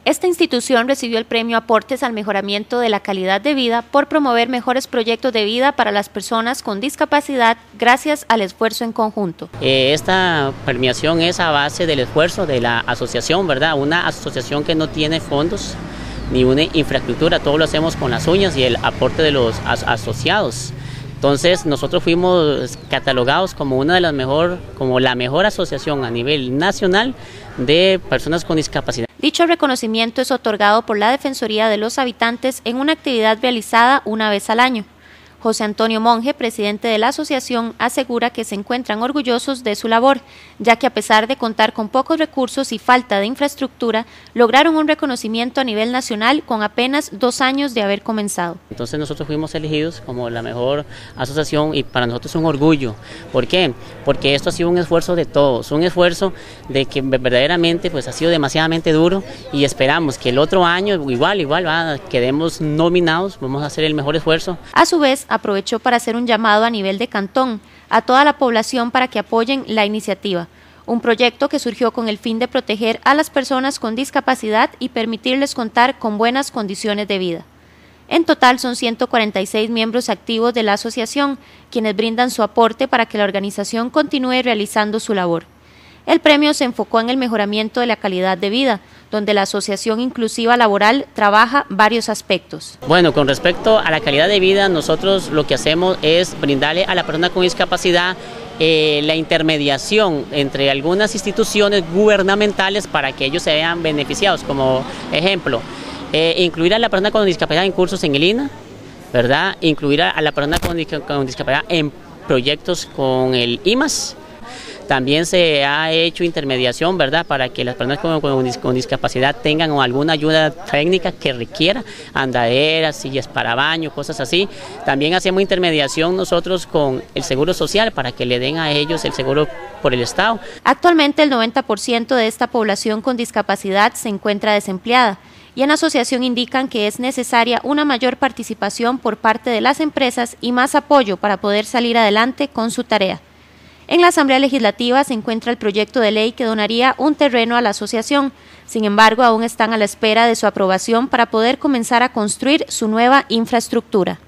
Esta institución recibió el premio Aportes al Mejoramiento de la Calidad de Vida por promover mejores proyectos de vida para las personas con discapacidad gracias al esfuerzo en conjunto. Esta premiación es a base del esfuerzo de la asociación, ¿verdad? Una asociación que no tiene fondos ni una infraestructura, todo lo hacemos con las uñas y el aporte de los asociados. Entonces nosotros fuimos catalogados como la mejor asociación a nivel nacional de personas con discapacidad. Dicho reconocimiento es otorgado por la Defensoría de los Habitantes en una actividad realizada una vez al año. José Antonio Monge, presidente de la asociación, asegura que se encuentran orgullosos de su labor, ya que a pesar de contar con pocos recursos y falta de infraestructura, lograron un reconocimiento a nivel nacional con apenas 2 años de haber comenzado. Entonces nosotros fuimos elegidos como la mejor asociación y para nosotros es un orgullo. ¿Por qué? Porque esto ha sido un esfuerzo de todos, un esfuerzo de que verdaderamente pues ha sido demasiadamente duro y esperamos que el otro año igual quedemos nominados, vamos a hacer el mejor esfuerzo. A su vez, aprovechó para hacer un llamado a nivel de cantón a toda la población para que apoyen la iniciativa, un proyecto que surgió con el fin de proteger a las personas con discapacidad y permitirles contar con buenas condiciones de vida. En total son 146 miembros activos de la asociación, quienes brindan su aporte para que la organización continúe realizando su labor. El premio se enfocó en el mejoramiento de la calidad de vida, donde la Asociación Inclusiva Laboral trabaja varios aspectos. Bueno, con respecto a la calidad de vida, nosotros lo que hacemos es brindarle a la persona con discapacidad la intermediación entre algunas instituciones gubernamentales para que ellos se vean beneficiados. Como ejemplo, incluir a la persona con discapacidad en cursos en el INA, ¿verdad? Incluir a la persona con discapacidad en proyectos con el IMAS. También se ha hecho intermediación, ¿verdad?, para que las personas con discapacidad tengan alguna ayuda técnica que requiera, andaderas, sillas para baño, cosas así. También hacemos intermediación nosotros con el Seguro Social para que le den a ellos el seguro por el Estado. Actualmente el 90% de esta población con discapacidad se encuentra desempleada y en la asociación indican que es necesaria una mayor participación por parte de las empresas y más apoyo para poder salir adelante con su tarea. En la Asamblea Legislativa se encuentra el proyecto de ley que donaría un terreno a la asociación. Sin embargo, aún están a la espera de su aprobación para poder comenzar a construir su nueva infraestructura.